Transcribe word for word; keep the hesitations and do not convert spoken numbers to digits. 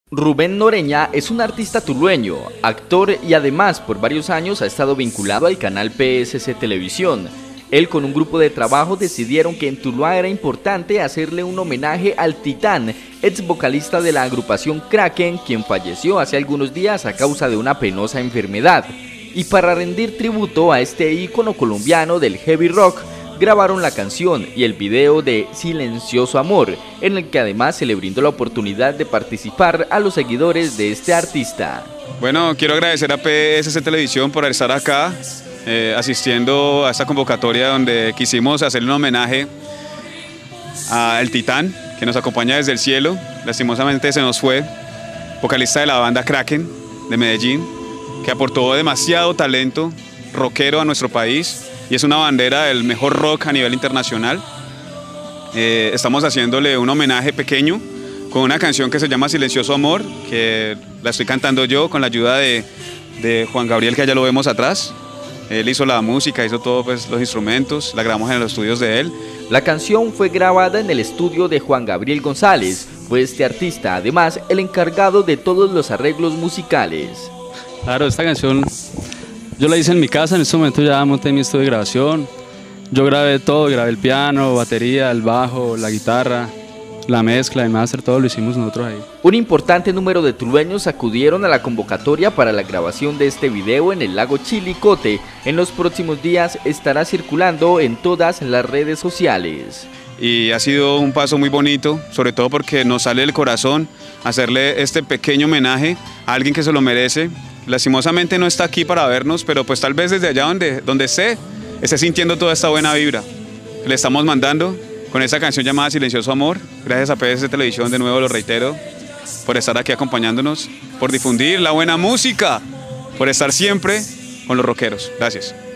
Rubén Noreña es un artista tulueño, actor y además por varios años ha estado vinculado al canal P S C Televisión. Él con un grupo de trabajo decidieron que en Tuluá era importante hacerle un homenaje al Titán, ex vocalista de la agrupación Kraken, quien falleció hace algunos días a causa de una penosa enfermedad. Y para rendir tributo a este ícono colombiano del heavy rock, grabaron la canción y el video de Silencioso Amor, en el que además se le brindó la oportunidad de participar a los seguidores de este artista. Bueno, quiero agradecer a P S C Televisión por estar acá, eh, asistiendo a esta convocatoria donde quisimos hacer un homenaje al Titán, que nos acompaña desde el cielo. Lastimosamente se nos fue, vocalista de la banda Kraken de Medellín, que aportó demasiado talento rockero a nuestro país y es una bandera del mejor rock a nivel internacional. Eh, estamos haciéndole un homenaje pequeño con una canción que se llama Silencioso Amor, que la estoy cantando yo con la ayuda de, de Juan Gabriel, que allá lo vemos atrás. Él hizo la música, hizo todos pues, los instrumentos, la grabamos en los estudios de él. La canción fue grabada en el estudio de Juan Gabriel González, fue este artista además el encargado de todos los arreglos musicales. Claro, esta canción yo la hice en mi casa, en este momento ya monté mi estudio de grabación. Yo grabé todo, grabé el piano, batería, el bajo, la guitarra, la mezcla, el máster, todo lo hicimos nosotros ahí. Un importante número de tulueños acudieron a la convocatoria para la grabación de este video en el lago Chilicote. En los próximos días estará circulando en todas las redes sociales. Y ha sido un paso muy bonito, sobre todo porque nos sale del corazón hacerle este pequeño homenaje a alguien que se lo merece. Lastimosamente no está aquí para vernos, pero pues tal vez desde allá donde, donde esté, esté sintiendo toda esta buena vibra que le estamos mandando con esta canción llamada Silencioso Amor. Gracias a P S C Televisión, de nuevo lo reitero, por estar aquí acompañándonos, por difundir la buena música, por estar siempre con los rockeros. Gracias.